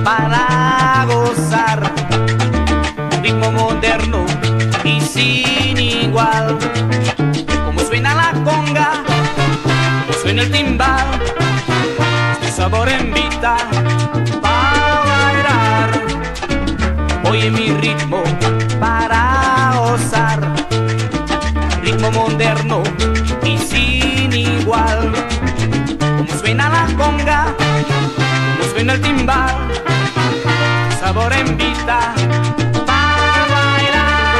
para gozar. Ritmo moderno y sin igual. Como suena la conga, como suena el timbal, este sabor invita para bailar. Oye mi ritmo para gozar. Ritmo moderno y sin igual. Como suena la conga, como suena el timbal, sabor invita para bailar.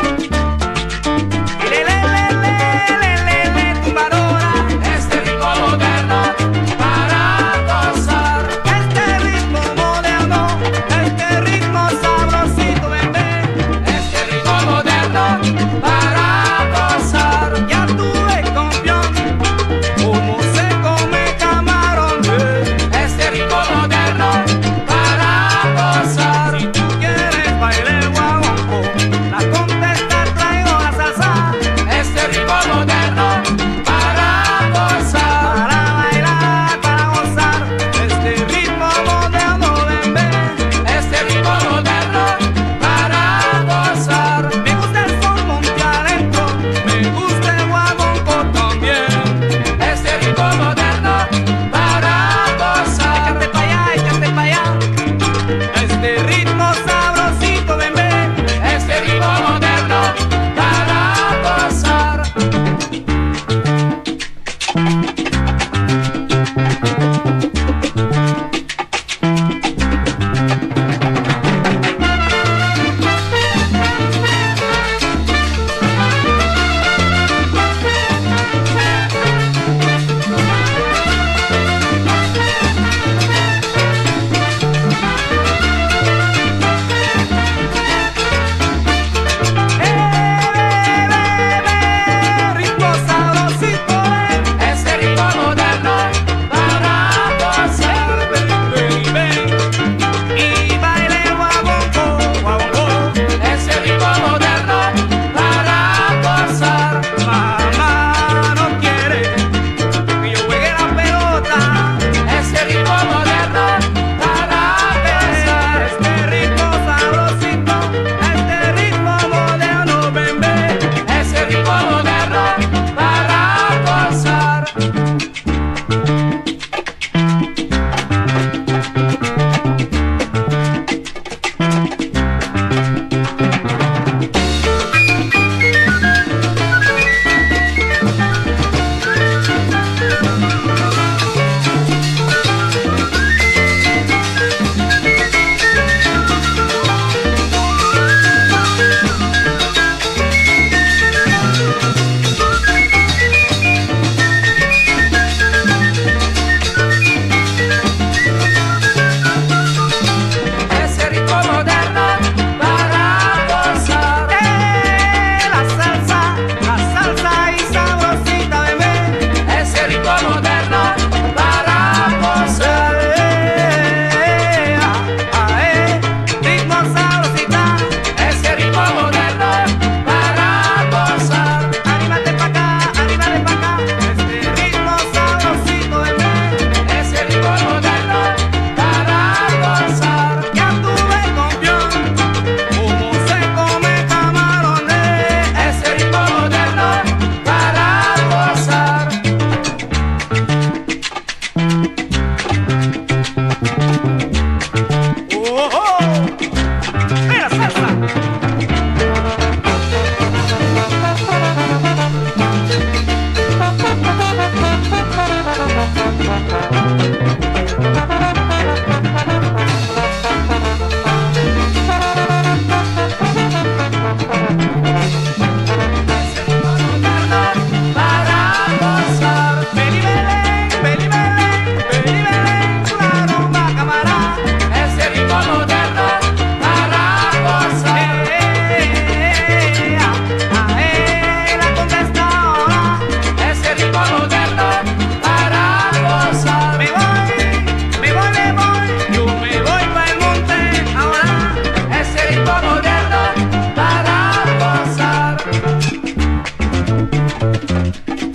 Tumbadora, este ritmo moderno para gozar. Este ritmo moderno, este ritmo sabrosito, bebé. Este ritmo moderno para gozar. Ya tuve campeón, cómo se come camarón. Este ritmo moderno para gozar. Si tú quieres bailar guaguancó, la contesta traigo la salsa. Este ritmo moderno para gozar, para bailar, para gozar. Este ritmo moderno, ven, ven. Este ritmo moderno para gozar. Me gusta el son montialento, me gusta el guaguancó también. Este ritmo moderno para gozar. Échate pa' allá, échate pa' allá. Este ritmo sabrosito, ven, ven. Este ritmo moderno para gozar. Ritmo sabrosito, ven. Este ritmo moderno para gozar. Ven, ven, ven. Y baile guaguancó, guaguancó. Este ritmo moderno para gozar. Mamá no quiere que yo juegue la pelota. Este ritmo moderno para gozar. Este ritmo sabrosito, este ritmo moderno, ven, ven. Ese ritmo moderno para gozar. Ese ritmo moderno para gozar. La salsa y sabrosita, bebé. Ese ritmo moderno para gozar. Ritmo sabrosita. Ese ritmo moderno para gozar. Anímate pa' acá, anímate pa' acá. Este ritmo sabrosito, bebé. Ese ritmo moderno para gozar. Ya tuve campeón, cómo se come camarones. Ese ritmo moderno para gozar. ¡Oh, oh! ¡Mira, salsa! Para gozar. Beli, Belén, Beli, Belén, Beli, Belén, la rumba camará. Ese ritmo moderno para gozar. La contesta ahora. Ese ritmo moderno para gozar. Me voy, me voy, me voy. Yo me voy para el monte ahora. Ese ritmo moderno para gozar.